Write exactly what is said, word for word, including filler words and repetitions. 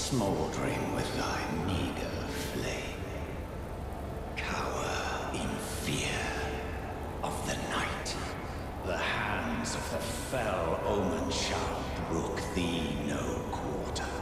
smouldering with thy meager flame. Cower in fear of the night. The hands of the fell omen shall brook thee no quarter.